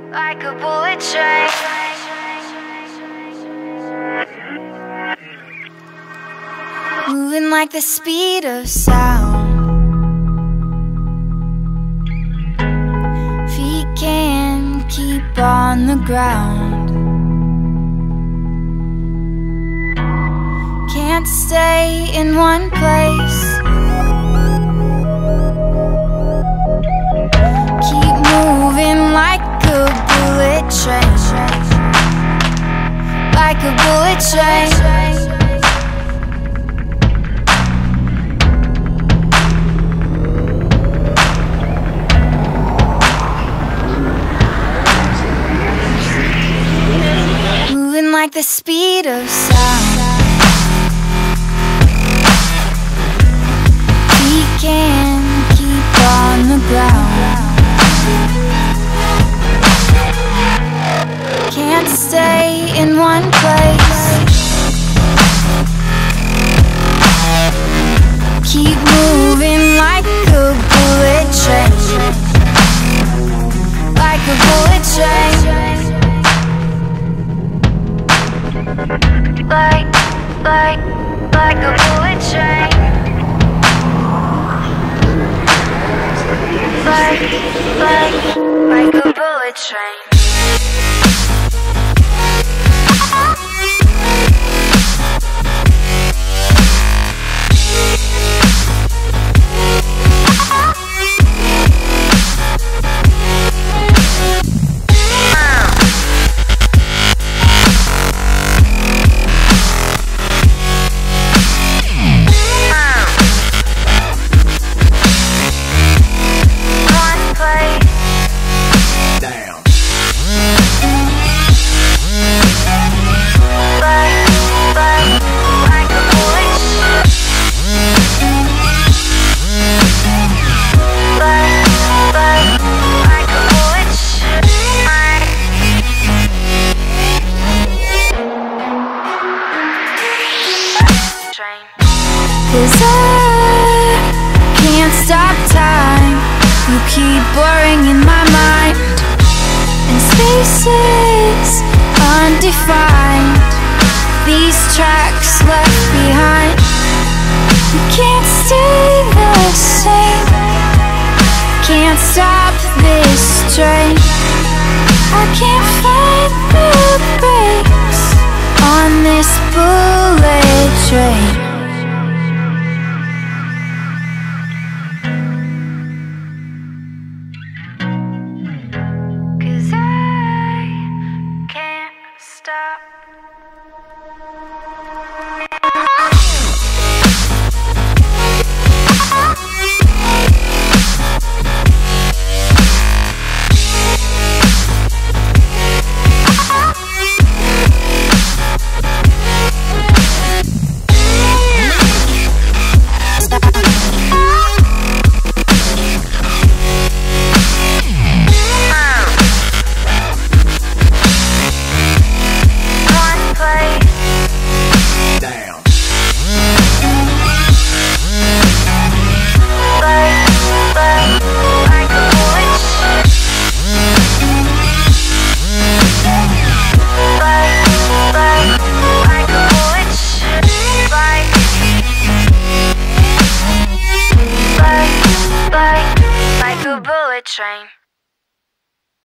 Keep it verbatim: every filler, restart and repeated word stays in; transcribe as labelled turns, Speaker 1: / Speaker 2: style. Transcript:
Speaker 1: like a bullet train. Moving like the speed of sound. Feet can't keep on the ground. Can't stay in one place. Keep moving like a bullet train. Like a bullet train. Like the speed of sound. We can keep on the ground. Can't stay in one place. Keep moving like a bullet train. Like a bullet train. Like, like, like a bullet train. Like, like, like a bullet train. Cause I can't stop time. You keep blurring in my mind, and spaces undefined. These tracks left behind. You can't stay the same. Can't stop this train. I can't find the brakes on this bullet train. Stop. Like a bullet train.